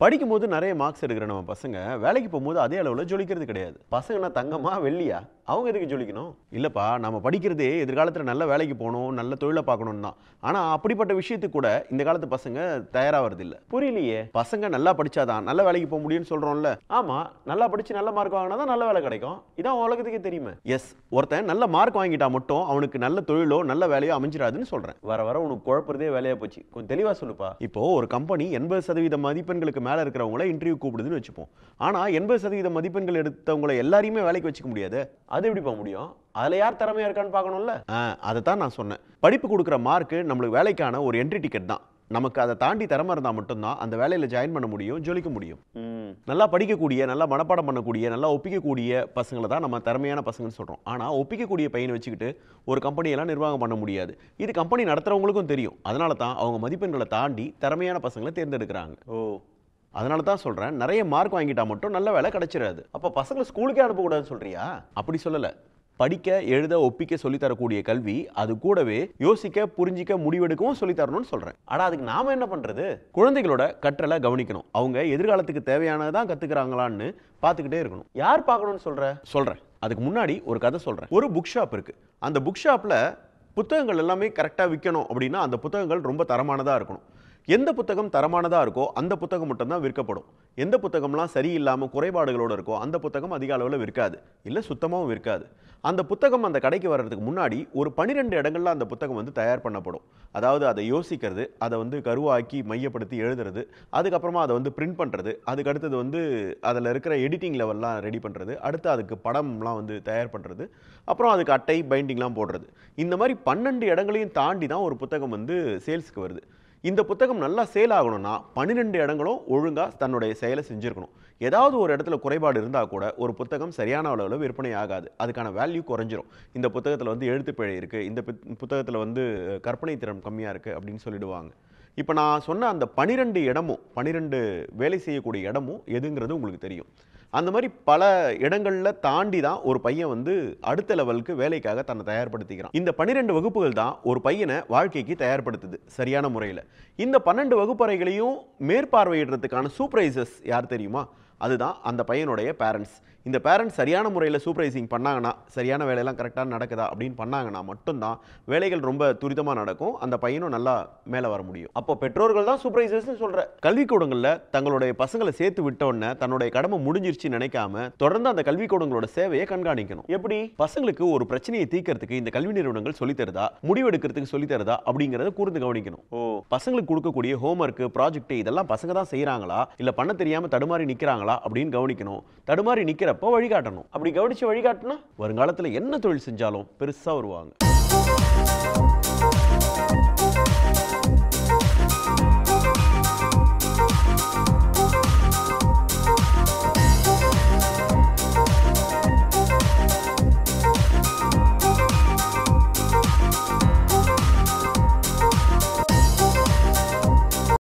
படிக்கும்போது நிறைய மார்க்ஸ் எடுக்கிற நம்ம பசங்க வேலைக்கு போகும்போது அதே அளவில் ஜொலிக்கிறது கிடையாது. பசங்கன்னா தங்கமா வெள்ளியா? அவங்க எதுக்கு ஜொலிக்கணும்? இல்லப்பா, நம்ம படிக்கிறதே எதிர்காலத்தில் நல்ல வேலைக்கு போகணும், நல்ல தொழிலை பார்க்கணும் தான். ஆனால் அப்படிப்பட்ட விஷயத்துக்கு கூட இந்த காலத்து பசங்க தயாராகிறது இல்லை. புரியலையே. பசங்க நல்லா படிச்சாதான் நல்ல வேலைக்கு போக முடியும்னு சொல்றோம்ல. ஆமா, நல்லா படிச்சு நல்ல மார்க் வாங்கினா தான் நல்ல வேலை கிடைக்கும். இதான் உலகத்துக்கே தெரியுமே. எஸ், ஒருத்தன் நல்ல மார்க் வாங்கிட்டா மட்டும் அவனுக்கு நல்ல தொழிலோ நல்ல வேலையோ அமைஞ்சிடாதுன்னு சொல்றேன். வர வர உனக்கு குழப்பறதே வேலையா போச்சு. கொஞ்சம் தெளிவா சொல்லுப்பா. இப்போ ஒரு கம்பெனி 80% மதிப்பெண்களுக்கு மேல இருக்கிறவங்களை இன்டர்வியூ கூப்பிடுதுன்னு வச்சுப்போம். ஆனா 80% மதிப்பெண்கள் எடுத்தவங்களை எல்லாரையுமே வேலைக்கு வச்சுக்க முடியாது. அது எப்படி போக முடியும்? அதுல யார் திறமையா இருக்கான்னு பார்க்கணும்ல. அதை தான் நான் சொன்னேன். படிப்பு கொடுக்குற மார்க் நம்மளுக்கு வேலைக்கான ஒரு என்ட்ரி டிக்கெட் தான். நமக்கு அதை தாண்டி திறமை இருந்தால் மட்டும்தான் அந்த வேலையில் ஜாயின் பண்ண முடியும், ஜொலிக்க முடியும். நல்லா படிக்கக்கூடிய, நல்லா மனப்பாடம் பண்ணக்கூடிய, நல்லா ஒப்பிக்கக்கூடிய பசங்களை தான் நம்ம திறமையான பசங்கன்னு சொல்கிறோம். ஆனால் ஒப்பிக்கக்கூடிய பையனை வச்சுக்கிட்டு ஒரு கம்பெனியெல்லாம் நிர்வாகம் பண்ண முடியாது. இது கம்பெனி நடத்துகிறவங்களுக்கும் தெரியும். அதனால தான் அவங்க மதிப்பெண்களை தாண்டி திறமையான பசங்களை தேர்ந்தெடுக்கிறாங்க. அதனால தான் சொல்கிறேன், நிறைய மார்க் வாங்கிட்டா மட்டும் நல்ல வேலை கிடைச்சிடாது. அப்போ பசங்களை ஸ்கூலுக்கே அனுப்பக்கூடாதுன்னு சொல்கிறியா? அப்படி சொல்லலை. படிக்க, எழுத, ஒப்பிக்க சொல்லித்தரக்கூடிய கல்வி அது கூடவே யோசிக்க, புரிஞ்சிக்க, முடிவெடுக்கவும் சொல்லித்தரணும்னு சொல்கிறேன். ஆனால் அதுக்கு நாம என்ன பண்ணுறது? குழந்தைகளோட கற்றலை கவனிக்கணும். அவங்க எதிர்காலத்துக்கு தேவையானதான் கற்றுக்கிறாங்களான்னு பார்த்துக்கிட்டே இருக்கணும். யார் பார்க்கணும்னு சொல்கிறேன். அதுக்கு முன்னாடி ஒரு கதை சொல்கிறேன். ஒரு புக் ஷாப் இருக்குது. அந்த புக் ஷாப்பில் புத்தகங்கள் எல்லாமே கரெக்டாக விற்கணும் அப்படின்னா அந்த புத்தகங்கள் ரொம்ப தரமானதாக இருக்கணும். எந்த புத்தகம் தரமானதாக இருக்கோ அந்த புத்தகம் மட்டும்தான் விற்கப்படும். எந்த புத்தகம்லாம் சரியில்லாமல் குறைபாடுகளோடு இருக்கோ அந்த புத்தகம் அதிக அளவில் விற்காது, இல்லை சுத்தமாகவும் விற்காது. அந்த புத்தகம் அந்த கடைக்கு வர்றதுக்கு முன்னாடி ஒரு 12 இடங்கள்ல அந்த புத்தகம் வந்து தயார் பண்ணப்படும். அதாவது அதை யோசிக்கிறது, அதை வந்து கருவாக்கி மையப்படுத்தி எழுதுறது, அதுக்கப்புறமா அதை வந்து பிரிண்ட் பண்ணுறது, அதுக்கு அடுத்தது வந்து அதில் இருக்கிற எடிட்டிங் லெவல்லாம் ரெடி பண்ணுறது, அடுத்து அதுக்கு படம்லாம் வந்து தயார் பண்ணுறது, அப்புறம் அதுக்கு அட்டை பைண்டிங்லாம் போடுறது. இந்த மாதிரி 12 இடங்களையும் தாண்டி தான் ஒரு புத்தகம் வந்து சேல்ஸுக்கு வருது. இந்த புத்தகம் நல்லா சேல் ஆகணும்னா 12 இடங்களும் ஒழுங்காக தன்னுடைய செயலை செஞ்சுருக்கணும். ஏதாவது ஒரு இடத்துல குறைபாடு இருந்தால் கூட ஒரு புத்தகம் சரியான அளவில் விற்பனை ஆகாது, அதுக்கான வேல்யூ குறைஞ்சிரும். இந்த புத்தகத்தில் வந்து எழுத்துப்பிழை இருக்குது, இந்த புத்தகத்தில் வந்து கற்பனை திறன் கம்மியாக இருக்குது அப்படின்னு சொல்லிடுவாங்க. இப்போ நான் சொன்ன அந்த 12 இடமும் 12 வேலை செய்யக்கூடிய இடமும் எதுங்கிறது உங்களுக்கு தெரியும். அந்த மாதிரி பல இடங்களில் தாண்டி தான் ஒரு பையன் வந்து அடுத்த லெவலுக்கு வேலைக்காக தன்னை தயார்படுத்திக்கிறான். இந்த 12 வகுப்புகள் தான் ஒரு பையனை வாழ்க்கைக்கு தயார்படுத்துது சரியான முறையில். இந்த 12 வகுப்பறைகளையும் மேற்பார்வையிடுறதுக்கான சூப்பர்வைசர்ஸ் யார் தெரியுமா? அதுதான் அந்த பையனுடைய பேரண்ட்ஸ். இந்த பேரண்ட்ஸ் சரியான முறையில் சூப்பர்வைசிங் பண்ணாங்கன்னா, சரியான வேலையெல்லாம் கரெக்டாக நடக்குதா அப்படின்னு பண்ணாங்கன்னா மட்டும்தான் வேலைகள் ரொம்ப துரிதமாக நடக்கும், அந்த பையனும் நல்லா மேலே வர முடியும். அப்போ பெற்றோர்கள் தான் சூப்பர்வைசர்ஸ்னு சொல்கிற. கல்விக்கூடங்களில் தங்களுடைய பசங்களை சேர்த்து விட்டோன்னே தன்னுடைய கடமை முடிஞ்சிருச்சு நினைக்காம தொடர்ந்து அந்த கல்விக்கூடங்களோட சேவையை கண்காணிக்கணும். எப்படி? பசங்களுக்கு ஒரு பிரச்சனையை தீர்க்கறதுக்கு இந்த கல்வி நிறுவனங்கள் சொல்லித்தருதா, முடிவெடுக்கிறதுக்கு சொல்லித்தருதா அப்படிங்கிறத கூர்ந்து கவனிக்கணும். பசங்களுக்கு கொடுக்கக்கூடிய ஹோம்ஒர்க், ப்ராஜெக்ட் இதெல்லாம் பசங்க தான் செய்கிறாங்களா, இல்லை பண்ண தெரியாமல் தடுமாறி நிற்கிறாங்களா அப்படின்னு கவனிக்கணும். தடுமாறி நிற்கிறப்போ வழிகாட்டணும். அப்படி கவனிச்சு வழிகாட்டினா வருங்காலத்தில் என்ன தொழில் செஞ்சாலும் பெருசாக வருவாங்க.